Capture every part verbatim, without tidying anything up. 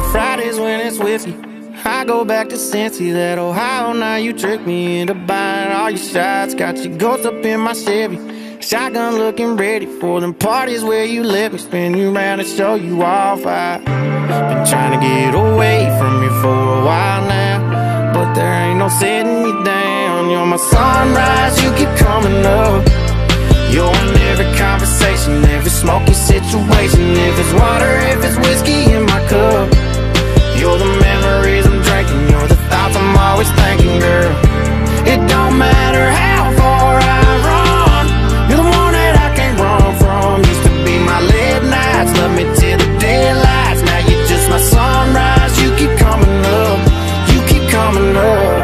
Fridays when it's whiskey, I go back to Cincy, that Ohio. Now you tricked me into buying all your shots. Got your ghost up in my Chevy, shotgun looking ready for them parties where you let me spin you around and show you off. I've been trying to get away from you for a while now, but there ain't no setting me down. You're my sunrise, you keep coming up. You're in every conversation, every smoky situation. If it's water, if it's whiskey in my cup, you're the memories I'm drinking, you're the thoughts I'm always thinking, girl. It don't matter how far I run, you're the one that I can't run from. Used to be my late nights, love me till the daylights. Now you're just my sunrise, you keep coming up, you keep coming up.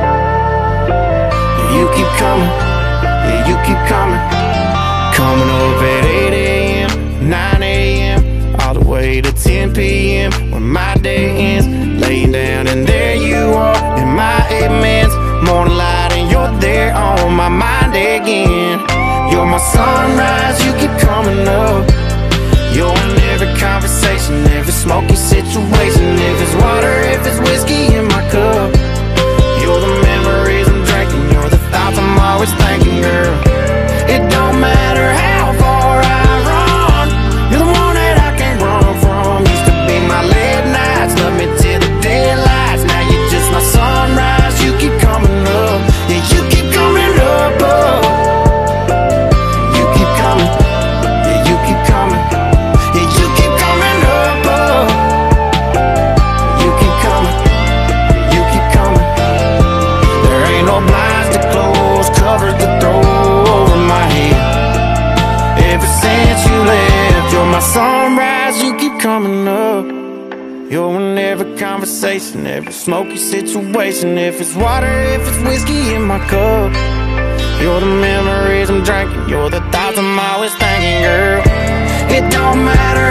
You keep coming, yeah, you keep coming. Coming up at eight A M, nine A M, all the way to ten P M when my day ends. Laying down and there you are in my amens. Morning light and you're there on my mind again. You're my sunrise, you keep coming up. You're in every conversation, every smoky situation. If it's water, if it's whiskey in my cup, you're the memories I'm drinking, you're the thoughts I'm always thinking, girl. It don't matter how far I run, you're the one that I can't run from. Used to be my late nights, love me till the daylights. Now you're just my sunrise, you keep coming up. Yeah, you keep coming up, up. You keep coming, yeah, you keep coming. Yeah, you keep coming up, up. You keep coming, you keep coming. There ain't no blinds to close, covers to throw over my head. Ever since you left, you're my sunrise, you keep coming up. You're in every conversation, every smoky situation. If it's water, if it's whiskey in my cup, you're the memories I'm drinking, you're the thoughts I'm always thinking, girl. It don't matter